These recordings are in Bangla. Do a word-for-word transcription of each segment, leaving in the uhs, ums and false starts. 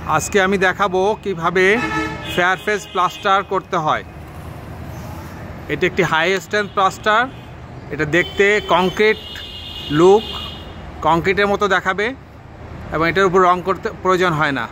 আজকে আমি দেখাবো কিভাবে ফেয়ারফেস প্লাস্টার করতে হয়। এটি একটি হাই স্ট্রেংথ প্লাস্টার। এটা দেখতে কংক্রিট লুক, কংক্রিটের মতো দেখাবে এবং এটার উপর রং করতে প্রয়োজন হয় না।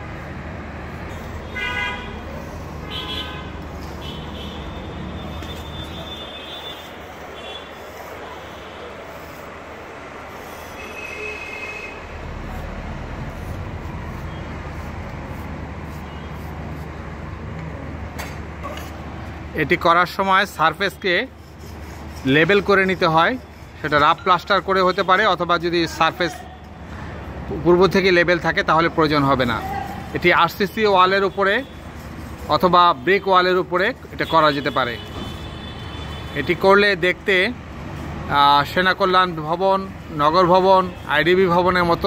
এটি করার সময় সারফেসকে লেবেল করে নিতে হয়। সেটা রাফ প্লাস্টার করে হতে পারে, অথবা যদি সারফেস পূর্ব থেকে লেবেল থাকে তাহলে প্রয়োজন হবে না। এটি আরসিসি ওয়ালের উপরে অথবা ব্রিক ওয়ালের উপরে এটা করা যেতে পারে। এটি করলে দেখতে সেনা কল্যাণ ভবন, নগর ভবন, আইডিবি ভবনের মতো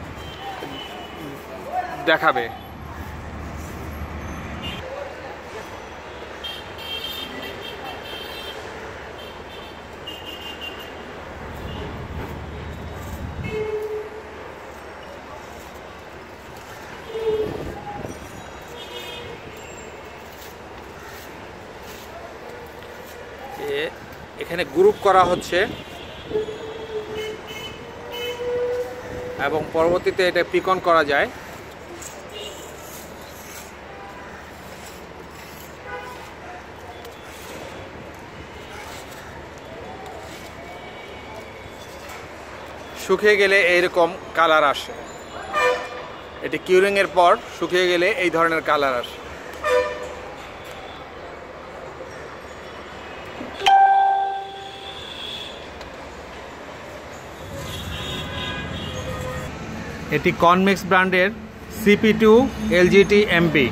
দেখাবে। এখানে গ্রুপ করা হচ্ছে এবং পরবর্তীতে এটা পিকন করা যায়। শুকিয়ে গেলে এইরকম কালার আসে। এটি কিউরিং এর পর শুকিয়ে গেলে এই ধরনের কালার আসে। এটি কনমিক্স ব্র্যান্ডের সিপি টু এলজিটি এমপি।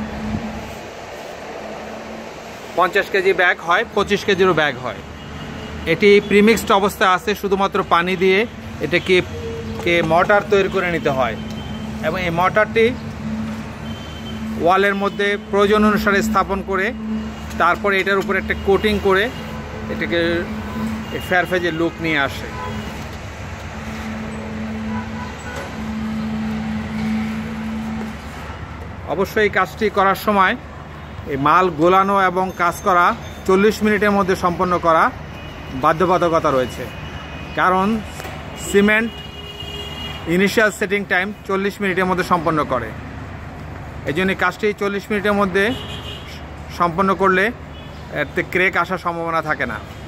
পঞ্চাশ কেজি ব্যাগ হয়, পঁচিশ কেজিরও ব্যাগ হয়। এটি প্রিমিক্সড অবস্থায় আছে, শুধুমাত্র পানি দিয়ে এটাকে কে মর্টার তৈরি করে নিতে হয় এবং এই মর্টারটি ওয়ালের মধ্যে প্রয়োজন অনুসারে স্থাপন করে তারপরে এটার উপরে একটা কোটিং করে এটাকে ফেয়ারফেজের লুক নিয়ে আসে। অবশ্যই এই কাজটি করার সময় এই মাল গোলানো এবং কাজ করা চল্লিশ মিনিটের মধ্যে সম্পন্ন করা বাধ্যবাধকতা রয়েছে, কারণ সিমেন্ট ইনিশিয়াল সেটিং টাইম চল্লিশ মিনিটের মধ্যে সম্পন্ন করে। এই জন্য কাজটি চল্লিশ মিনিটের মধ্যে সম্পন্ন করলে এতে ক্রেক আসার সম্ভাবনা থাকে না।